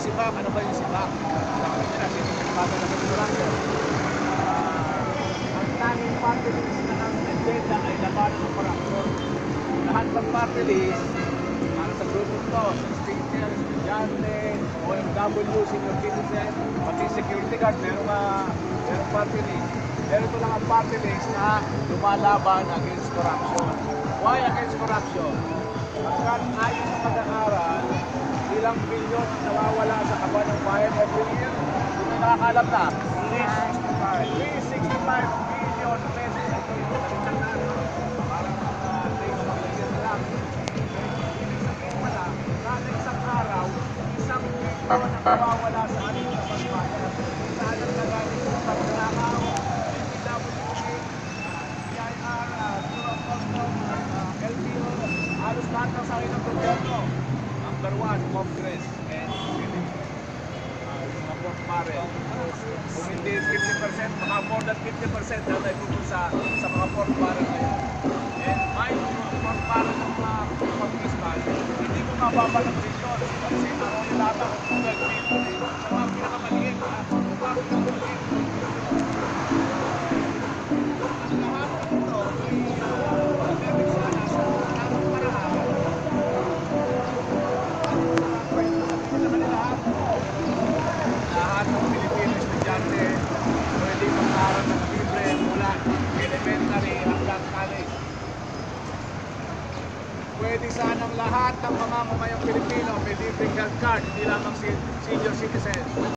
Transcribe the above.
CIBAC. Ano ba yung CIBAC? Sabi nila, sinipagpata na Consultation. Ang tanging party list na ang agenda ay labanan ng korupsyon. Lahat ng party list, para sa grupo ito, sa teacher, estudyante, OFW, senior citizen, pati security guard, merong party list. Pero ito lang ang party list na lumalaban against corruption. Why against corruption? Pagkat ayon sa pag-aaral, ilang bilyon ang nawawala sa kaban ng bayan every year. Kung may nakakalam na, 365 billion pesos. Ito yung nalitan na, parang days of the year na lang. Ibig sabihin pala, kada isang araw, isang bilyon ang nawawala sa ating kaban-bayan. Saan ang nagaling sa pagnanakaw, LTO, halos lahat ng sakit ng gobyerno. Number 1, Congress and Philhealth. Mga pork barrel. Kung hindi 50%, mga more than 50% na naipupun sa mga pork barrel na yun. And mind you, ang pork barrel ng mga pag-fiscal, hindi mo mababalang bilyon. Kasi araw yung lahat ang 12 billion. Sa mga pinakamaliit, lahat ng Pilipino estudyante pwede mag-aaral ng libre mula elementary hanggang college. Pwede sanang lahat ng mga mamayang Pilipino may libreng health card, hindi lamang senior citizen.